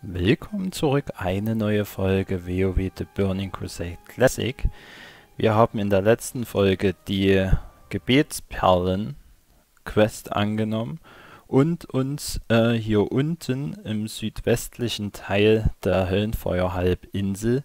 Willkommen zurück, eine neue Folge WoW The Burning Crusade Classic. Wir haben in der letzten Folge die Gebetsperlen-Quest angenommen und uns hier unten im südwestlichen Teil der Höllenfeuer-Halbinsel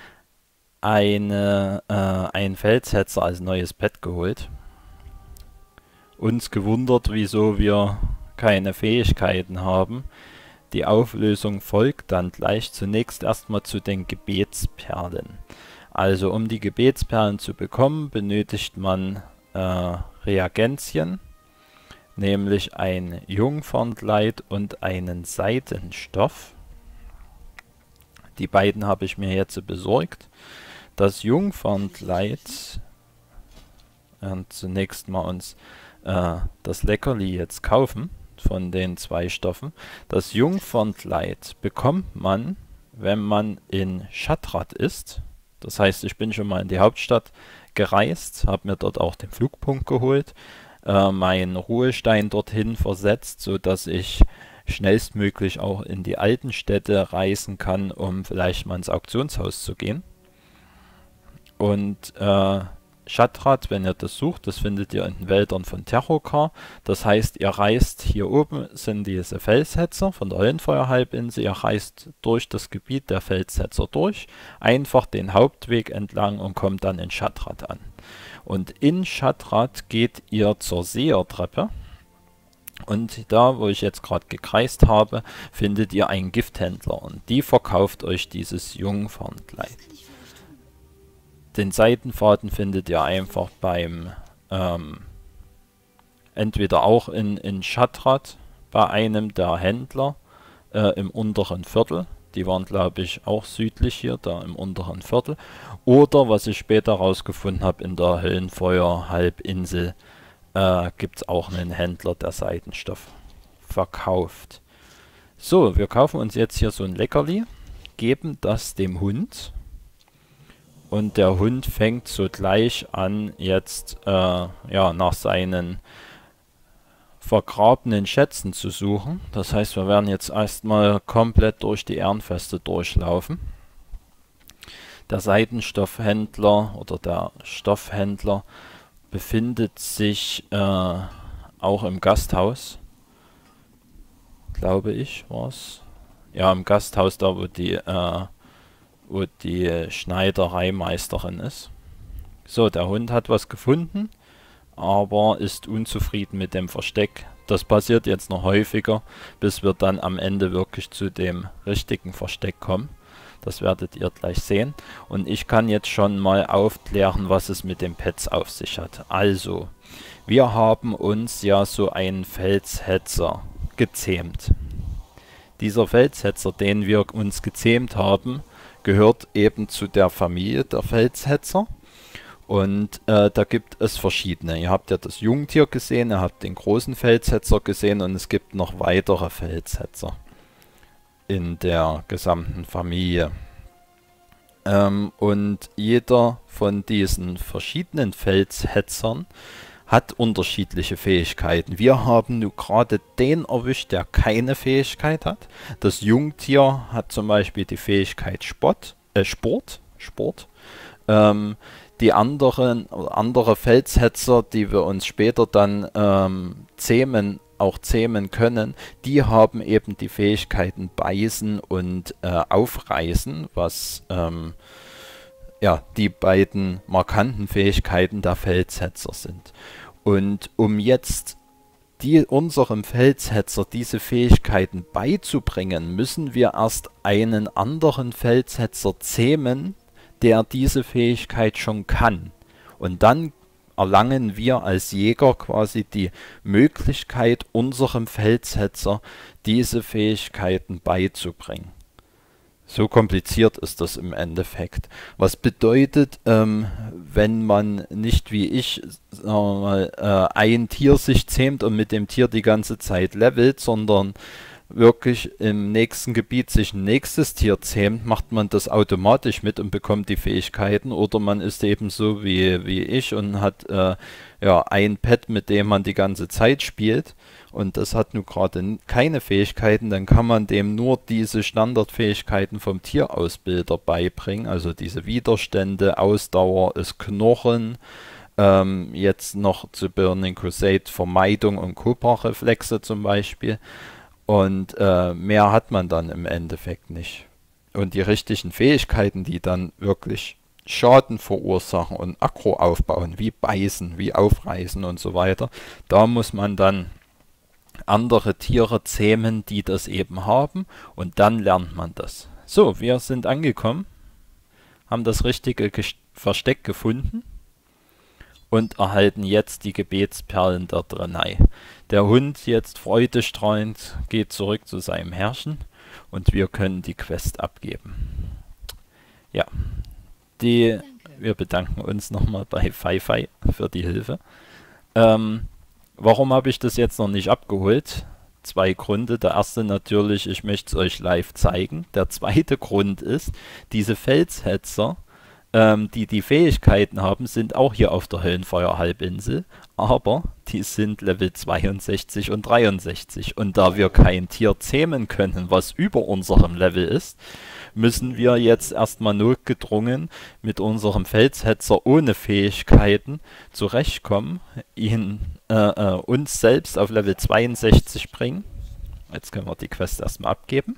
ein Felshetzer als neues Pet geholt. Uns gewundert, wieso wir keine Fähigkeiten haben. Die Auflösung folgt dann gleich. Zunächst erstmal zu den Gebetsperlen. Also um die Gebetsperlen zu bekommen, benötigt man Reagenzien, nämlich ein Jungfernkleid und einen Seidenstoff. Die beiden habe ich mir jetzt besorgt. Das Jungfernkleid, zunächst mal uns das Leckerli jetzt kaufen von den zwei Stoffen. Das Jungfernkleid bekommt man, wenn man in Shattrath ist. Das heißt, ich bin schon mal in die Hauptstadt gereist, habe mir dort auch den Flugpunkt geholt, meinen Ruhestein dorthin versetzt, sodass ich schnellstmöglich auch in die alten Städte reisen kann, um vielleicht mal ins Auktionshaus zu gehen. Und Shattrath, wenn ihr das sucht, das findet ihr in den Wäldern von Terrokar. Das heißt, ihr reist, hier oben sind diese Felshetzer von der Höllenfeuer-Halbinsel, ihr reist durch das Gebiet der Felshetzer durch, einfach den Hauptweg entlang und kommt dann in Shattrath an. Und in Shattrath geht ihr zur Sehertreppe. Und da, wo ich jetzt gerade gekreist habe, findet ihr einen Gifthändler und die verkauft euch dieses Jungfernkleid. Den Seitenfaden findet ihr einfach beim, entweder auch in Shattrath bei einem der Händler im unteren Viertel. Die waren, glaube ich, auch südlich hier, da im unteren Viertel. Oder, was ich später rausgefunden habe, in der Höllenfeuer-Halbinsel gibt es auch einen Händler, der Seidenstoff verkauft. So, wir kaufen uns jetzt hier so ein Leckerli, geben das dem Hund. Und der Hund fängt sogleich an, jetzt nach seinen vergrabenen Schätzen zu suchen. Das heißt, wir werden jetzt erstmal komplett durch die Ehrenfeste durchlaufen. Der Seidenstoffhändler oder der Stoffhändler befindet sich auch im Gasthaus, glaube ich, war es. Ja, im Gasthaus, da wo die Schneidereimeisterin ist. So, der Hund hat was gefunden, aber ist unzufrieden mit dem Versteck. Das passiert jetzt noch häufiger, bis wir dann am Ende wirklich zu dem richtigen Versteck kommen. Das werdet ihr gleich sehen. Und ich kann jetzt schon mal aufklären, was es mit den Pets auf sich hat. Also, wir haben uns ja so einen Felshetzer gezähmt. Dieser Felshetzer, den wir uns gezähmt haben, gehört eben zu der Familie der Felshetzer. Und da gibt es verschiedene. Ihr habt ja das Jungtier gesehen, ihr habt den großen Felshetzer gesehen und es gibt noch weitere Felshetzer in der gesamten Familie. Und jeder von diesen verschiedenen Felshetzern hat unterschiedliche Fähigkeiten. Wir haben nur gerade den erwischt, der keine Fähigkeit hat. Das Jungtier hat zum Beispiel die Fähigkeit Sport. Die andere Felshetzer, die wir uns später dann zähmen können, die haben eben die Fähigkeiten Beißen und Aufreißen, was die beiden markanten Fähigkeiten der Felshetzer sind. Und um jetzt unserem Felshetzer diese Fähigkeiten beizubringen, müssen wir erst einen anderen Felshetzer zähmen, der diese Fähigkeit schon kann. Und dann erlangen wir als Jäger quasi die Möglichkeit, unserem Felshetzer diese Fähigkeiten beizubringen. So kompliziert ist das im Endeffekt. Was bedeutet, wenn man nicht wie ich, sagen wir mal, ein Tier sich zähmt und mit dem Tier die ganze Zeit levelt, sondern wirklich im nächsten Gebiet sich ein nächstes Tier zähmt, macht man das automatisch mit und bekommt die Fähigkeiten. Oder man ist eben so wie ich und hat ein Pet, mit dem man die ganze Zeit spielt und das hat nun gerade keine Fähigkeiten, dann kann man dem nur diese Standardfähigkeiten vom Tierausbilder beibringen, also diese Widerstände, Ausdauer, das Knurren, jetzt noch zu Burning Crusade Vermeidung und Cobra-Reflexe zum Beispiel. Und mehr hat man dann im Endeffekt nicht. Und die richtigen Fähigkeiten, die dann wirklich Schaden verursachen und Aggro aufbauen, wie Beißen, wie Aufreißen und so weiter, da muss man dann andere Tiere zähmen, die das eben haben, und dann lernt man das. So, wir sind angekommen, haben das richtige Versteck gefunden und erhalten jetzt die Gebetsperlen der Draenei. Der Hund, jetzt freudestrahlend, geht zurück zu seinem Herrchen und wir können die Quest abgeben. Ja, wir bedanken uns nochmal bei Pfeifei für die Hilfe. Warum habe ich das jetzt noch nicht abgeholt? Zwei Gründe. Der erste natürlich, ich möchte es euch live zeigen. Der zweite Grund ist, diese Felshetzer, die Fähigkeiten haben, sind auch hier auf der Höllenfeuer-Halbinsel, aber die sind Level 62 und 63. Und da wir kein Tier zähmen können, was über unserem Level ist, müssen wir jetzt erstmal notgedrungen mit unserem Felshetzer ohne Fähigkeiten zurechtkommen, ihn uns selbst auf Level 62 bringen. Jetzt können wir die Quest erstmal abgeben.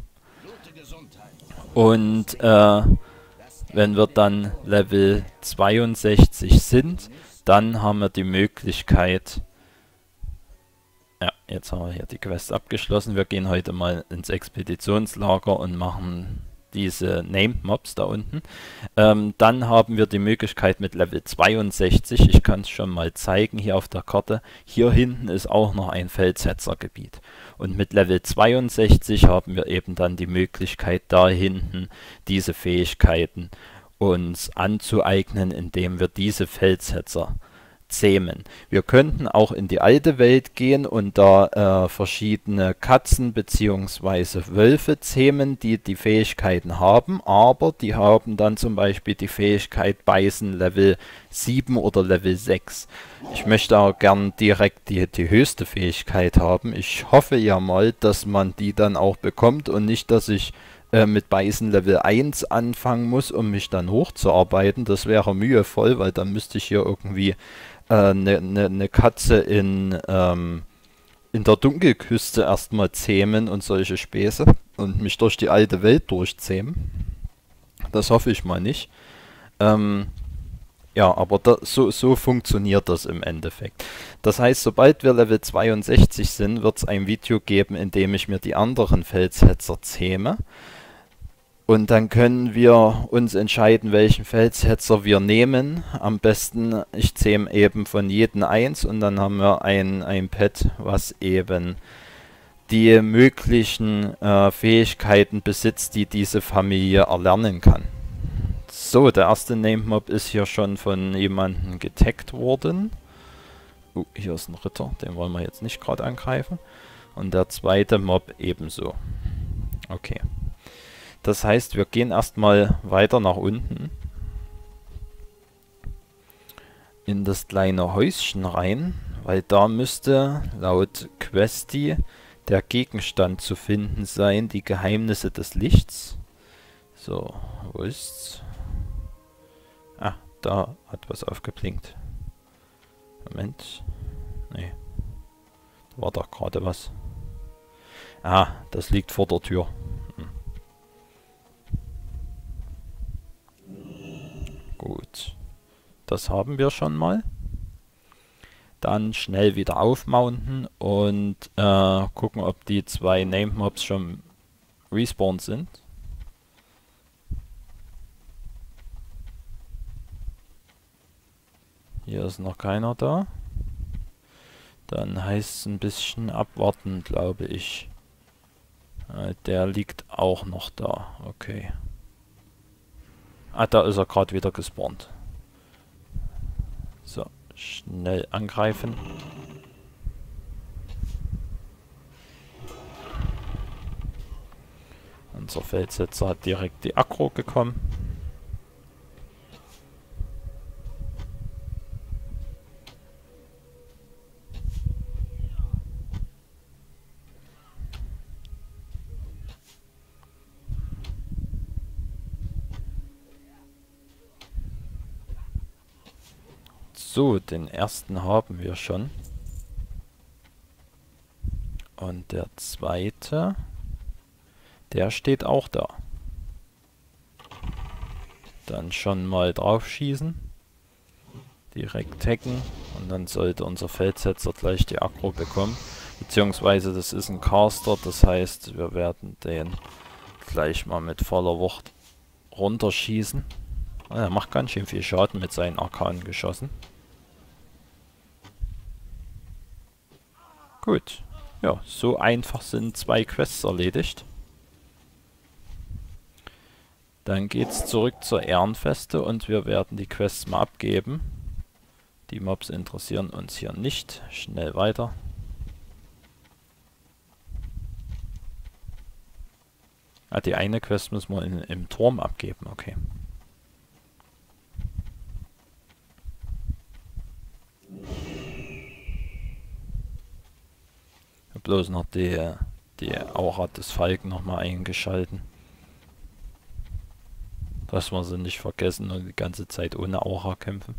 Und wenn wir dann Level 62 sind, dann haben wir die Möglichkeit, ja, jetzt haben wir hier die Quest abgeschlossen. Wir gehen heute mal ins Expeditionslager und machen diese Named Mobs da unten. Dann haben wir die Möglichkeit mit Level 62, ich kann es schon mal zeigen hier auf der Karte, hier hinten ist auch noch ein Felshetzergebiet. Und mit Level 62 haben wir eben dann die Möglichkeit, da hinten diese Fähigkeiten uns anzueignen, indem wir diese Felshetzer zähmen. Wir könnten auch in die alte Welt gehen und da verschiedene Katzen bzw. Wölfe zähmen, die die Fähigkeiten haben, aber die haben dann zum Beispiel die Fähigkeit Beißen Level 7 oder Level 6. Ich möchte auch gern direkt die höchste Fähigkeit haben. Ich hoffe ja mal, dass man die dann auch bekommt und nicht, dass ich mit Beißen Level 1 anfangen muss, um mich dann hochzuarbeiten. Das wäre mühevoll, weil dann müsste ich hier irgendwie eine Katze in der Dunkelküste erstmal zähmen und solche Späße und mich durch die alte Welt durchzähmen. Das hoffe ich mal nicht. Ja, aber so funktioniert das im Endeffekt. Das heißt, sobald wir Level 62 sind, wird es ein Video geben, in dem ich mir die anderen Felshetzer zähme. Und dann können wir uns entscheiden, welchen Felshetzer wir nehmen. Am besten, ich zähme eben von jedem eins und dann haben wir ein Pet, was eben die möglichen Fähigkeiten besitzt, die diese Familie erlernen kann. So, der erste Named Mob ist hier schon von jemandem getaggt worden. Hier ist ein Ritter, den wollen wir jetzt nicht gerade angreifen. Und der zweite Mob ebenso. Okay. Das heißt, wir gehen erstmal weiter nach unten in das kleine Häuschen rein, weil da müsste laut Questi der Gegenstand zu finden sein, die Geheimnisse des Lichts. So, wo ist's? Ah, da hat was aufgeblinkt. Moment. Nee. Da war doch gerade was. Ah, das liegt vor der Tür. Gut, das haben wir schon mal. Dann schnell wieder aufmounten und gucken, ob die zwei Named Mobs schon respawned sind. Hier ist noch keiner da. Dann heißt es ein bisschen abwarten, glaube ich. Der liegt auch noch da. Okay. Ah, da ist er gerade wieder gespawnt. So, schnell angreifen. Unser Felshetzer hat direkt die Aggro bekommen. So, den ersten haben wir schon. Und der zweite, der steht auch da. Dann schon mal drauf schießen. Direkt hacken. Und dann sollte unser Feldsetzer gleich die Aggro bekommen. Beziehungsweise das ist ein Caster, das heißt, wir werden den gleich mal mit voller Wucht runterschießen. Er macht ganz schön viel Schaden mit seinen Arkanen geschossen. Gut. Ja, so einfach sind 2 Quests erledigt. Dann geht's zurück zur Ehrenfeste und wir werden die Quests mal abgeben. Die Mobs interessieren uns hier nicht. Schnell weiter. Ah, die eine Quest müssen wir im Turm abgeben, okay. Ich habe bloß noch die Aura des Falken nochmal eingeschalten. Dass wir sie nicht vergessen und die ganze Zeit ohne Aura kämpfen.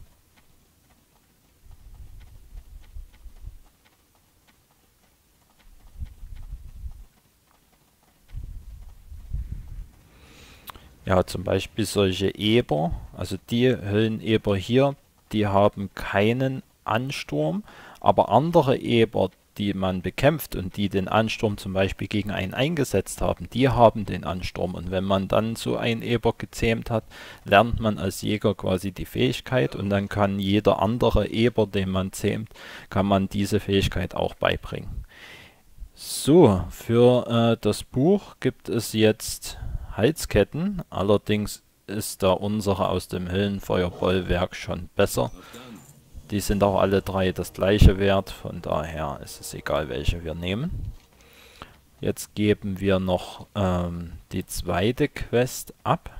Ja, zum Beispiel solche Eber, also die Hölleneber hier, die haben keinen Ansturm, aber andere Eber, die man bekämpft und die den Ansturm zum Beispiel gegen einen eingesetzt haben, die haben den Ansturm. Und wenn man dann so einen Eber gezähmt hat, lernt man als Jäger quasi die Fähigkeit und dann kann jeder andere Eber, den man zähmt, kann man diese Fähigkeit auch beibringen. So, für das Buch gibt es jetzt Halsketten, allerdings ist da unsere aus dem Höllenfeuerbollwerk schon besser. Die sind auch alle 3 das gleiche Wert, von daher ist es egal, welche wir nehmen. Jetzt geben wir noch die zweite Quest ab.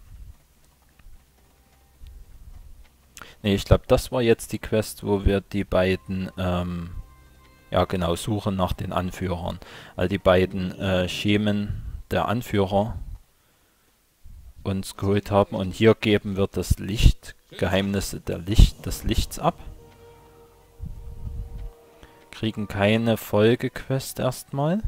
Ne, ich glaube, das war jetzt die Quest, wo wir die beiden, ja genau, suchen nach den Anführern. Also die beiden Schemen der Anführer uns geholt haben. Und hier geben wir das Licht, Geheimnisse des Lichts ab. Kriegen keine Folgequest erstmal.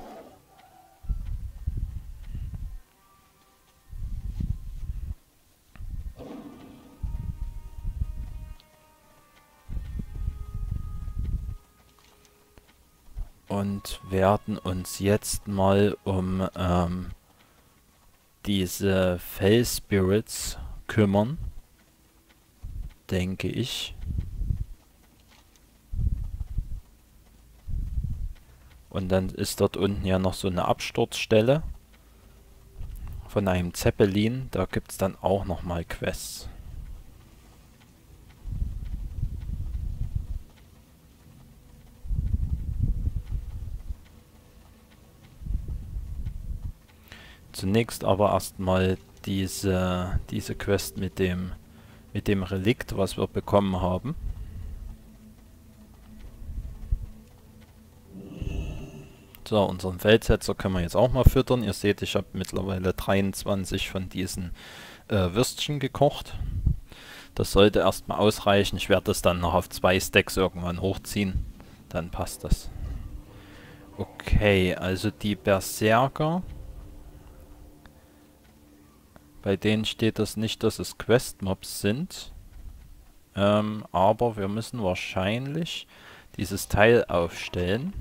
Und werden uns jetzt mal um diese Fell-Spirits kümmern, denke ich. Und dann ist dort unten ja noch so eine Absturzstelle von einem Zeppelin. Da gibt es dann auch nochmal Quests. Zunächst aber erstmal diese Quest mit dem Relikt, was wir bekommen haben. So, unseren Feldsetzer können wir jetzt auch mal füttern. Ihr seht, ich habe mittlerweile 23 von diesen Würstchen gekocht. Das sollte erstmal ausreichen. Ich werde das dann noch auf 2 Stacks irgendwann hochziehen. Dann passt das. Okay, also die Berserker. Bei denen steht das nicht, dass es Quest-Mobs sind. Aber wir müssen wahrscheinlich dieses Teil aufstellen.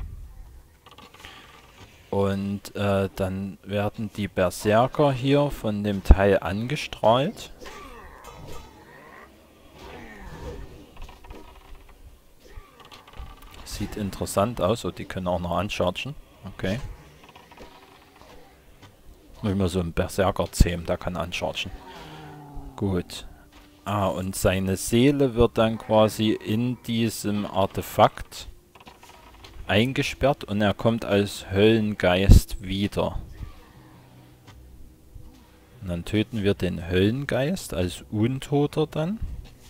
Und dann werden die Berserker hier von dem Teil angestrahlt. Sieht interessant aus. Und die können auch noch anchargen. Okay. Wenn wir so einen Berserker zähmen, der kann anchargen. Gut. Ah, und seine Seele wird dann quasi in diesem Artefakt eingesperrt und er kommt als Höllengeist wieder. Und dann töten wir den Höllengeist als Untoter dann.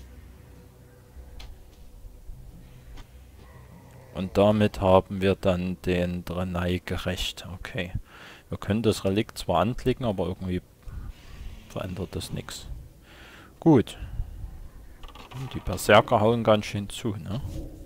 Und damit haben wir dann den Draenei gerecht. Okay. Wir können das Relikt zwar anklicken, aber irgendwie verändert das nichts. Gut. Die Berserker hauen ganz schön zu, ne?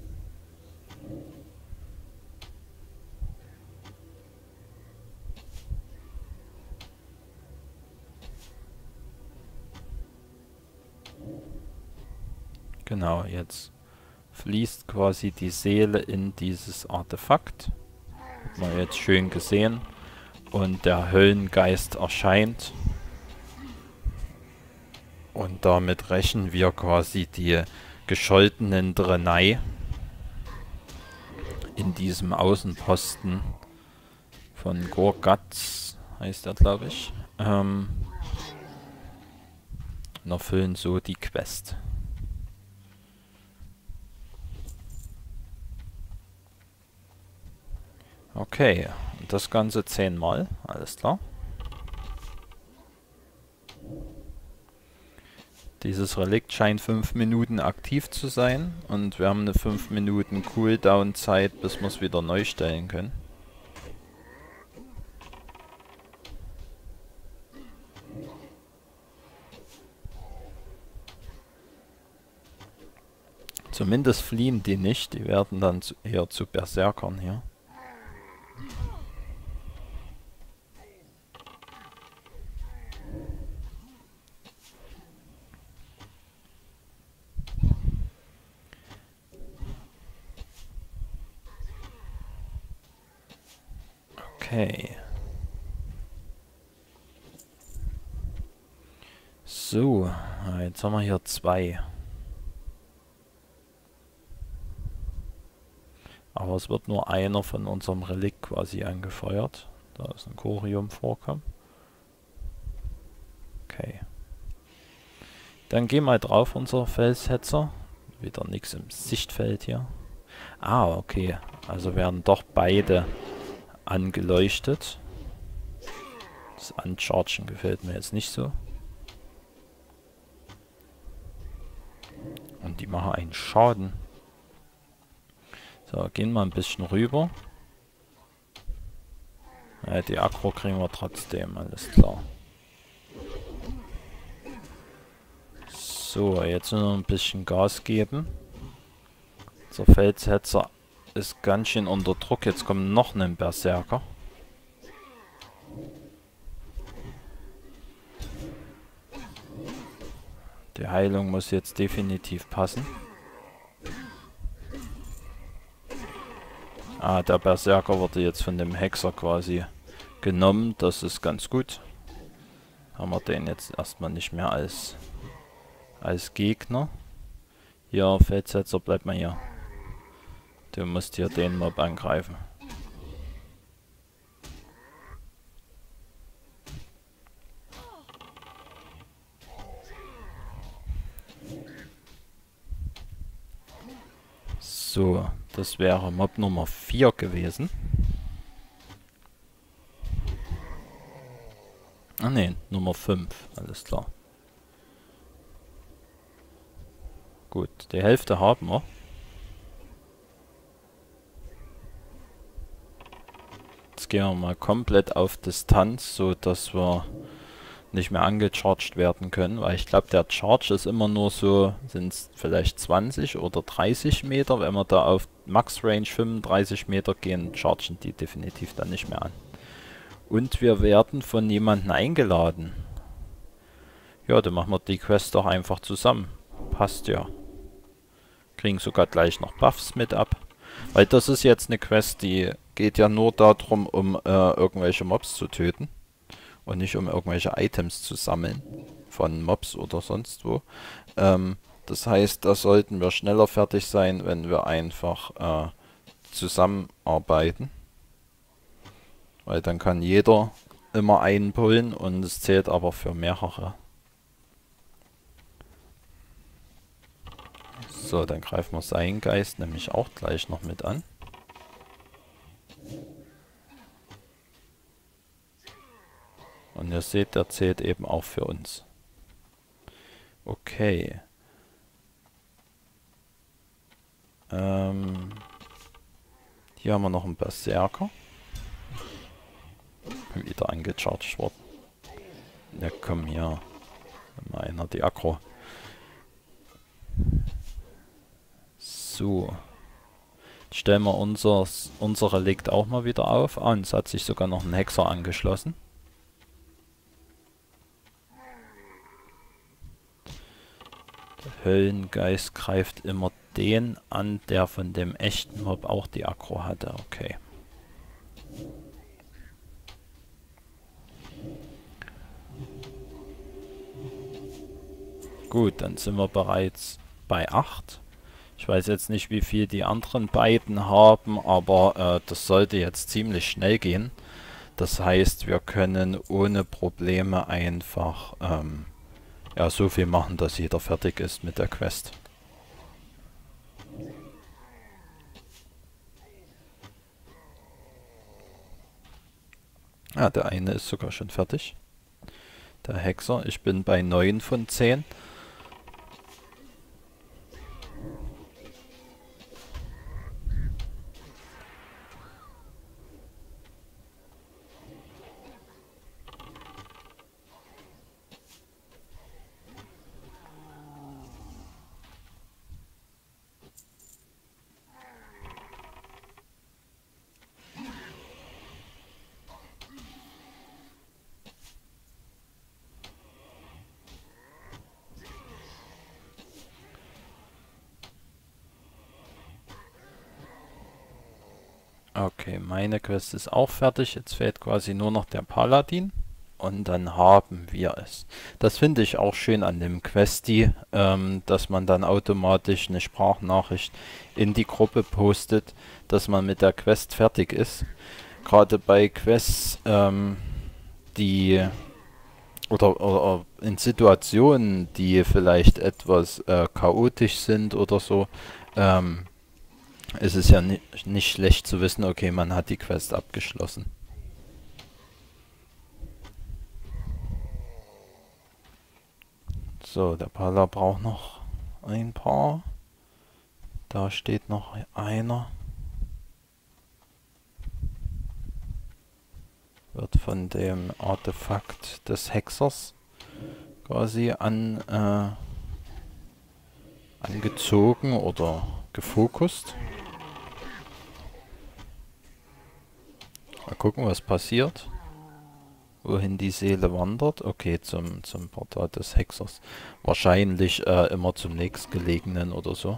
Genau, jetzt fließt quasi die Seele in dieses Artefakt. Hat man jetzt schön gesehen. Und der Höllengeist erscheint. Und damit rächen wir quasi die gescholtenen Draenei in diesem Außenposten von Gorgatz, heißt er, glaube ich. Und erfüllen so die Quest. Okay, und das Ganze 10-mal, alles klar. Dieses Relikt scheint 5 Minuten aktiv zu sein und wir haben eine 5 Minuten Cooldown-Zeit, bis wir es wieder neu stellen können. Zumindest fliehen die nicht, die werden dann eher zu Berserkern hier. Okay. So, jetzt haben wir hier 2. Aber es wird nur einer von unserem Relikt quasi angefeuert. Da ist ein Corium vorkommen. Okay. Dann geh mal drauf, unser Felshetzer. Wieder nichts im Sichtfeld hier. Ah, okay. Also werden doch beide angeleuchtet. Das Unchargen gefällt mir jetzt nicht so. Und die machen einen Schaden. So, gehen wir ein bisschen rüber. Ja, die Aggro kriegen wir trotzdem, alles klar. So, jetzt nur noch ein bisschen Gas geben. Der Felshetzer ist ganz schön unter Druck. Jetzt kommt noch ein Berserker. Die Heilung muss jetzt definitiv passen. Ah, der Berserker wurde jetzt von dem Hexer quasi genommen. Das ist ganz gut. Haben wir den jetzt erstmal nicht mehr als Gegner. Hier, Felshetzer, bleib mal hier. Du musst hier den Mob angreifen. So, das wäre Mob Nummer 4 gewesen. Ah ne, Nummer 5, alles klar. Gut, die Hälfte haben wir. Jetzt gehen wir mal komplett auf Distanz, so dass wir nicht mehr angecharged werden können, weil ich glaube, der Charge ist immer nur so, sind es vielleicht 20 oder 30 Meter. Wenn wir da auf Max Range 35 Meter gehen, chargen die definitiv dann nicht mehr an. Und wir werden von jemandem eingeladen. Ja, dann machen wir die Quest doch einfach zusammen. Passt ja. Kriegen sogar gleich noch Buffs mit ab. Weil das ist jetzt eine Quest, die geht ja nur darum, um irgendwelche Mobs zu töten. Und nicht um irgendwelche Items zu sammeln. Von Mobs oder sonst wo. Das heißt, da sollten wir schneller fertig sein, wenn wir einfach zusammenarbeiten. Weil dann kann jeder immer einen pullen und es zählt aber für mehrere. So, dann greifen wir seinen Geist nämlich auch gleich noch mit an. Und ihr seht, der zählt eben auch für uns. Okay. Hier haben wir noch einen Berserker. Wieder angecharged worden. Ja komm, hier. Mal einer die Aggro. So. Stellen wir unser Relikt auch mal wieder auf. Ah, und es hat sich sogar noch ein Hexer angeschlossen. Der Höllengeist greift immer den an, der von dem echten Mob auch die Aggro hatte. Okay. Gut, dann sind wir bereits bei 8. Ich weiß jetzt nicht, wie viel die anderen beiden haben, aber das sollte jetzt ziemlich schnell gehen. Das heißt, wir können ohne Probleme einfach ja, so viel machen, dass jeder fertig ist mit der Quest. Ja, der eine ist sogar schon fertig. Der Hexer. Ich bin bei 9 von 10. Okay, meine Quest ist auch fertig. Jetzt fehlt quasi nur noch der Paladin. Und dann haben wir es. Das finde ich auch schön an dem Questy, dass man dann automatisch eine Sprachnachricht in die Gruppe postet, dass man mit der Quest fertig ist. Gerade bei Quests, die oder in Situationen, die vielleicht etwas chaotisch sind oder so, ist es ja nicht schlecht zu wissen, okay, man hat die Quest abgeschlossen. So, der Pala braucht noch ein paar. Da steht noch einer. Wird von dem Artefakt des Hexers quasi angezogen oder gefokust. Mal gucken, was passiert. Wohin die Seele wandert. Okay, zum Portal des Hexers. Wahrscheinlich immer zum nächstgelegenen oder so.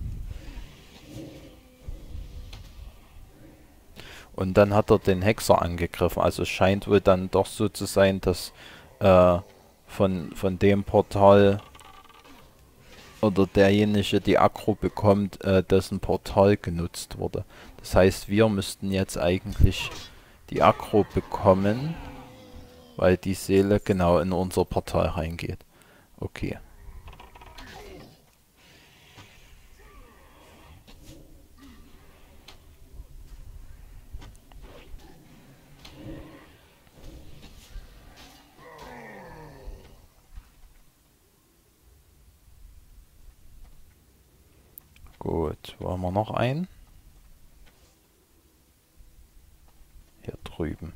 Und dann hat er den Hexer angegriffen. Also es scheint wohl dann doch so zu sein, dass von dem Portal oder derjenige die Aggro bekommt, dessen Portal genutzt wurde. Das heißt, wir müssten jetzt eigentlich die Aggro bekommen, weil die Seele genau in unser Portal reingeht. Okay. Gut, wo haben wir noch einen? Hier drüben.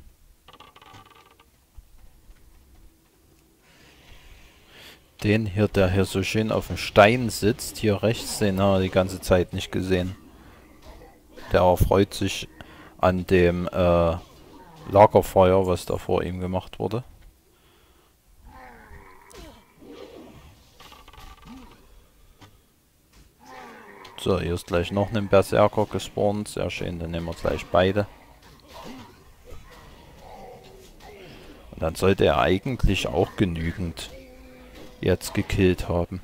Den hier, der hier so schön auf dem Stein sitzt, hier rechts, den haben wir die ganze Zeit nicht gesehen. Der erfreut sich an dem Lagerfeuer, was da vor ihm gemacht wurde. So, hier ist gleich noch ein Berserker gespawnt. Sehr schön, dann nehmen wir gleich beide. Und dann sollte er eigentlich auch genügend jetzt gekillt haben.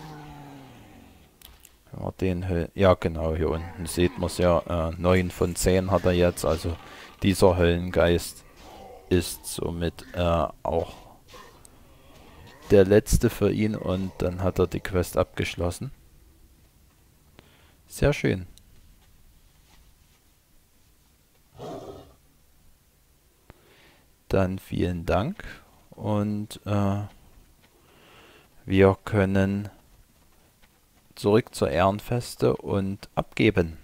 Wenn wir den ja genau, hier unten sieht man es ja, 9 von 10 hat er jetzt. Also dieser Höllengeist ist somit auch der letzte für ihn und dann hat er die Quest abgeschlossen. Sehr schön. Dann vielen Dank und wir können zurück zur Ehrenfeste und abgeben.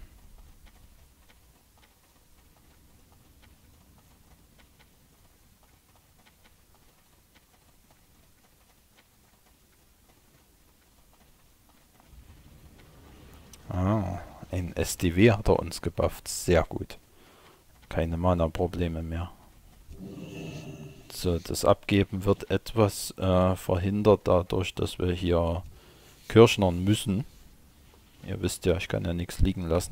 Ah. Ein SDW hat er uns gebufft. Sehr gut. Keine Mana-Probleme mehr. So, das Abgeben wird etwas verhindert dadurch, dass wir hier kirschnern müssen. Ihr wisst ja, ich kann ja nichts liegen lassen.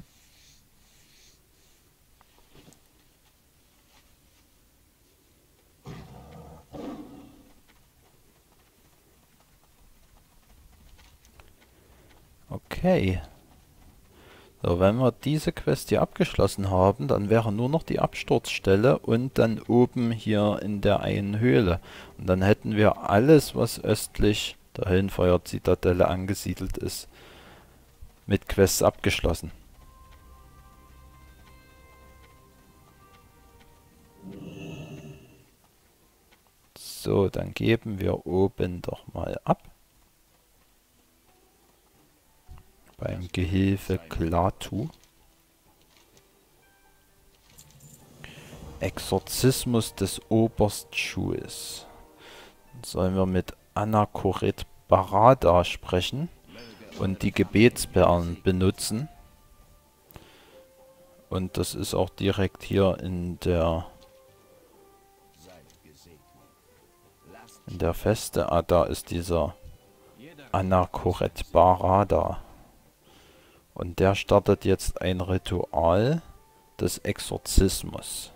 Okay. So, wenn wir diese Quest hier abgeschlossen haben, dann wäre nur noch die Absturzstelle und dann oben hier in der einen Höhle. Und dann hätten wir alles, was östlich der Höllenfeuer-Zitadelle angesiedelt ist, mit Quests abgeschlossen. So, dann geben wir oben doch mal ab. Beim Gehilfe Klaatu. Exorzismus des Oberstschuls. Dann sollen wir mit Anachoret Barada sprechen und die Gebetsperlen benutzen. Und das ist auch direkt hier in der Feste. Ah, da ist dieser Anachoret Barada. Und der startet jetzt ein Ritual des Exorzismus.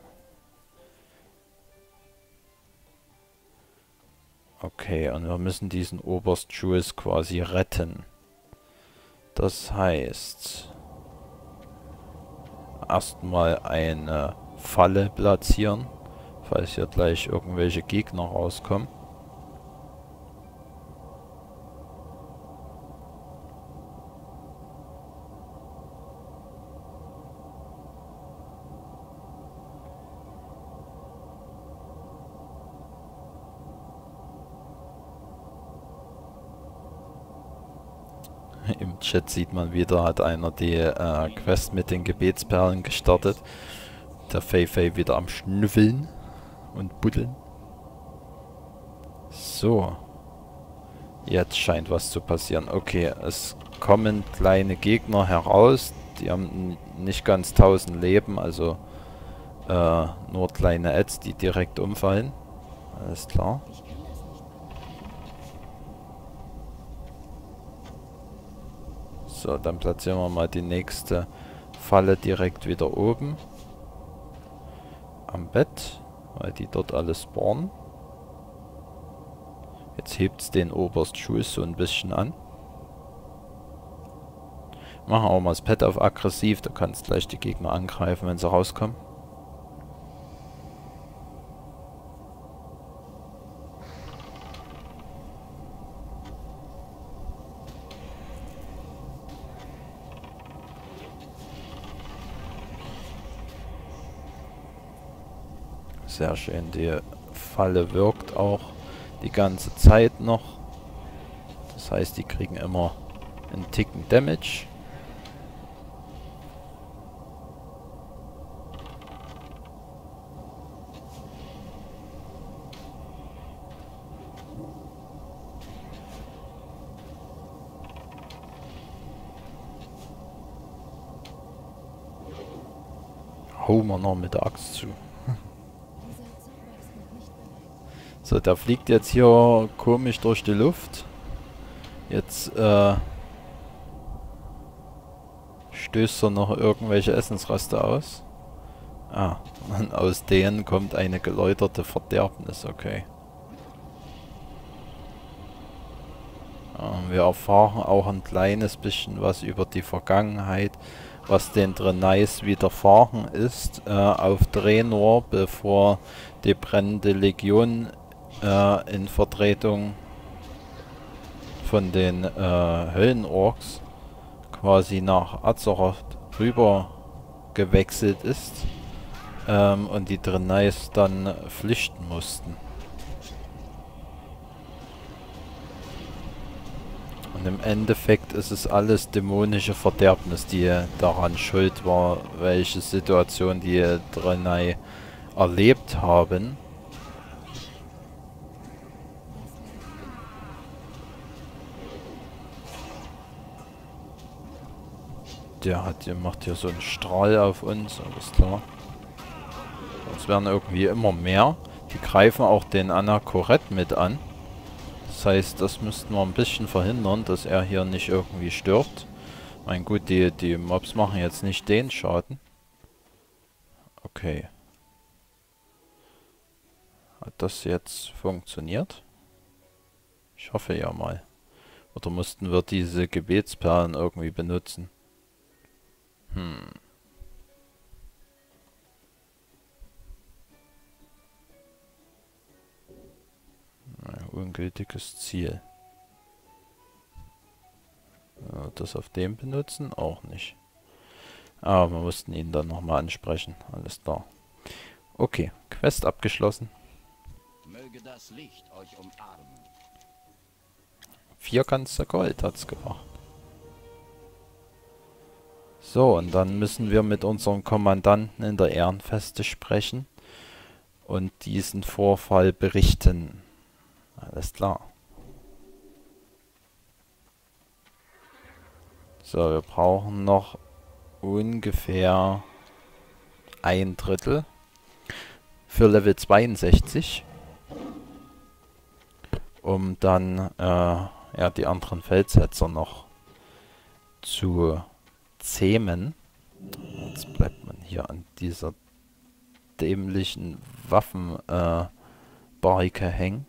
Okay, und wir müssen diesen Oberst Jules quasi retten. Das heißt, erstmal eine Falle platzieren, falls hier gleich irgendwelche Gegner rauskommen. Im Chat sieht man wieder, hat einer die Quest mit den Gebetsperlen gestartet. Der Fei wieder am Schnüffeln und Buddeln. So. Jetzt scheint was zu passieren. Okay, es kommen kleine Gegner heraus. Die haben nicht ganz 1000 Leben, also nur kleine Ads, die direkt umfallen. Alles klar. So, dann platzieren wir mal die nächste Falle direkt wieder oben. Am Bett, weil die dort alles spawnen. Jetzt hebt es den Oberst Jules so ein bisschen an. Machen auch mal das Pet auf aggressiv, da kannst gleich die Gegner angreifen, wenn sie rauskommen. Sehr schön, die Falle wirkt auch die ganze Zeit noch. Das heißt, die kriegen immer einen Ticken Damage. Hauen wir noch mit der Axt zu. So, der fliegt jetzt hier komisch durch die Luft. Jetzt stößt er noch irgendwelche Essensreste aus. Ah, und aus denen kommt eine geläuterte Verderbnis, okay. Wir erfahren auch ein kleines bisschen was über die Vergangenheit, was den Draenei's widerfahren ist auf Draenor, bevor die brennende Legion in Vertretung von den Höllenorks quasi nach Azeroth rüber gewechselt ist und die Draenei's dann flüchten mussten. Und im Endeffekt ist es alles dämonische Verderbnis, die daran schuld war, welche Situation die Draenei erlebt haben. Der macht hier so einen Strahl auf uns, alles klar. Es werden irgendwie immer mehr. Die greifen auch den Anakoret mit an. Das heißt, das müssten wir ein bisschen verhindern, dass er hier nicht irgendwie stirbt. Mein gut, die Mobs machen jetzt nicht den Schaden. Okay. Hat das jetzt funktioniert? Ich hoffe ja mal. Oder mussten wir diese Gebetsperlen irgendwie benutzen? Ungültiges Ziel. Das auf dem benutzen? Auch nicht. Aber wir mussten ihn dann nochmal ansprechen. Alles klar. Okay, Quest abgeschlossen. Möge das Licht euch umarmen. 4 Ganze Gold hat's gebracht. So, und dann müssen wir mit unserem Kommandanten in der Ehrenfeste sprechen und diesen Vorfall berichten. Alles klar. So, wir brauchen noch ungefähr 1/3 für Level 62, um dann ja, die anderen Feldsetzer noch zu zähmen. Jetzt bleibt man hier an dieser dämlichen Waffenbarke hängen.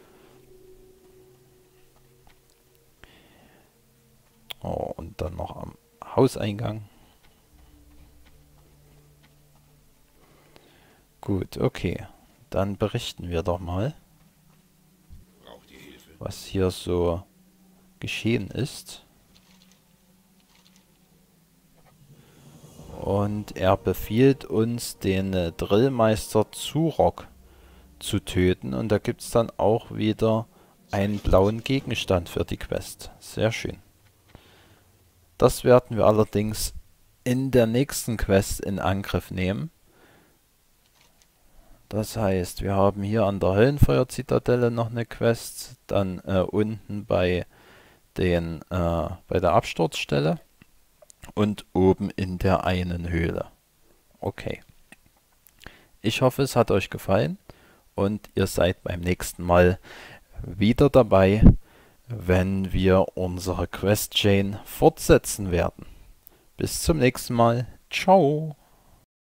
Oh, und dann noch am Hauseingang. Gut, okay. Dann berichten wir doch mal, was hier so geschehen ist. Und er befiehlt uns, den Drillmeister Zurok zu töten. Und da gibt es dann auch wieder einen blauen Gegenstand für die Quest. Sehr schön. Das werden wir allerdings in der nächsten Quest in Angriff nehmen. Das heißt, wir haben hier an der Höllenfeuer-Zitadelle noch eine Quest, dann unten bei der Absturzstelle und oben in der einen Höhle. Okay. Ich hoffe, es hat euch gefallen und ihr seid beim nächsten Mal wieder dabei, wenn wir unsere Quest-Chain fortsetzen werden. Bis zum nächsten Mal. Ciao.